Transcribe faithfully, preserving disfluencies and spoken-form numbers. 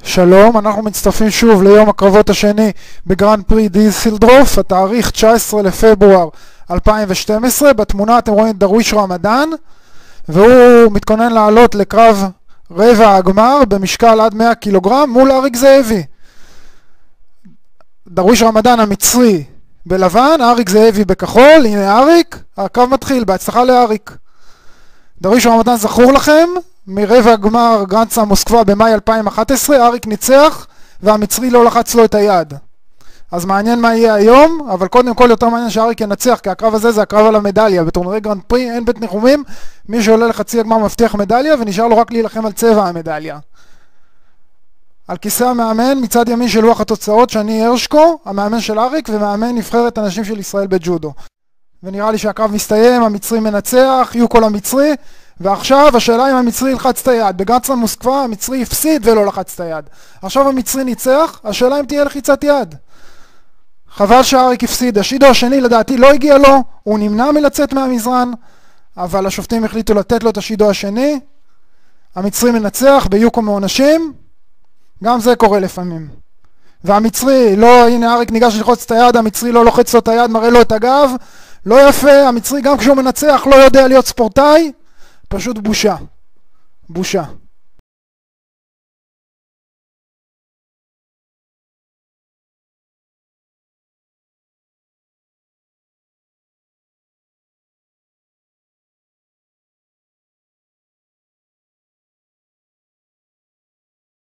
שלום, אנחנו מצטרפים שוב ליום הקרבות השני בגרנד פרי דיסלדורף, התאריך תשעה עשר לפברואר אלפיים ושתים עשרה. בתמונה אתם רואים את דרוויש רמדאן, והוא מתכונן לעלות לקרב רבע הגמר במשקל עד מאה קילוגרם מול אריק זאבי. דרוויש רמדאן המצרי בלבן, אריק זאבי בכחול. הנה אריק, הקרב מתחיל, בהצלחה לאריק. דרוויש רמדאן זכור לכם מרבע גמר גרנד סלאם מוסקבה במאי אלפיים ואחת עשרה, אריק ניצח והמצרי לא לחץ לו את היד. אז מעניין מה יהיה היום, אבל קודם כל יותר מעניין שאריק ינצח, כי הקרב הזה זה הקרב על המדליה. בטורנירי גרנד פרי אין בית ניחומים, מי שעולה לחצי הגמר מבטיח מדליה, ונשאר לו רק להילחם על צבע המדליה. על כיסא המאמן מצד ימין של לוח התוצאות שני הרשקו, המאמן של אריק ומאמן נבחרת הנשים של ישראל בג'ודו. ונראה לי שהקרב מסתיים, המצרי מנצח, יהיו כל המצרי. ועכשיו השאלה אם המצרי ילחץ את היד. בגרנד סלאם מוסקבה המצרי הפסיד ולא לחץ את היד. עכשיו המצרי ניצח, השאלה אם תהיה לחיצת יד. חבל שאריק הפסיד. השידו השני לדעתי לא הגיע לו, הוא נמנע מלצאת מהמזרן, אבל השופטים החליטו לתת לו את השידו השני. המצרי מנצח ביוקו מעונשים, גם זה קורה לפעמים. והמצרי לא, הנה אריק ניגש ללחוץ את היד, המצרי לא לוחץ לו את היד, מראה לו את הגב, לא יפה. המצרי גם כשהוא מנצח לא יודע להיות ספורטאי, פשוט בושה. בושה.